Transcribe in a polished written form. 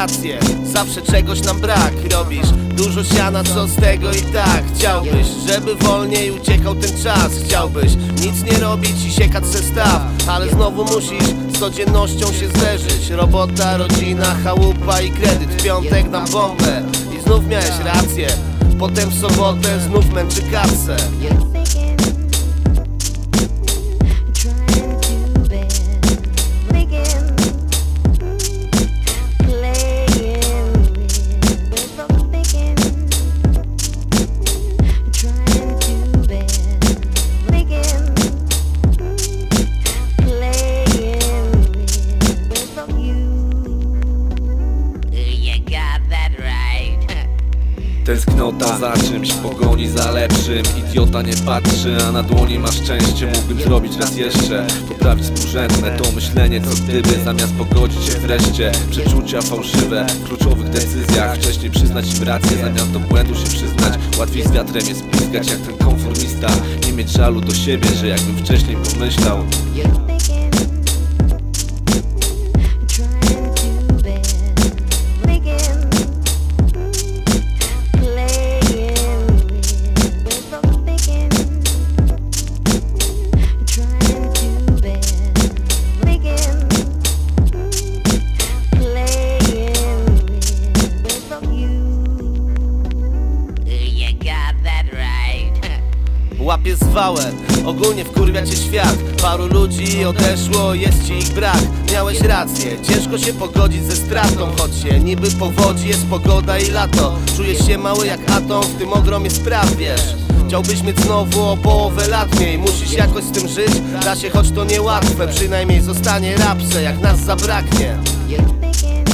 rację, zawsze czegoś nam brak. Robisz dużo siana, co z tego i tak. Chciałbyś, żeby wolniej uciekał ten czas. Chciałbyś nic nie robić i siekać ze staw, ale znowu musisz z codziennością się zderzyć. Robota, rodzina, chałupa i kredyt. W piątek na bombę i znów miałeś rację. Potem w sobotę znów męczy kasę. Tęsknota za czymś, pogoni za lepszym. Idiota nie patrzy, a na dłoni ma szczęście. Mógłbym zrobić raz jeszcze, poprawić współrzędne to myślenie, co gdyby, zamiast pogodzić się wreszcie. Przeczucia fałszywe w kluczowych decyzjach. Wcześniej przyznać im rację, zamiast do błędu się przyznać. Łatwiej z wiatrem jest piskać jak ten konformista. Nie mieć żalu do siebie, że jakbym wcześniej pomyślał. Łapię zwałę, ogólnie wkurwia cię świat. Paru ludzi odeszło, jest ci ich brak. Miałeś rację, ciężko się pogodzić ze stratą. Choć się niby powodzi, jest pogoda i lato. Czujesz się mały jak atom w tym ogromie spraw, wiesz. Chciałbyś mieć znowu o połowę lat mniej. Musisz jakoś z tym żyć, da się, choć to niełatwe. Przynajmniej zostanie rapse, jak nas zabraknie.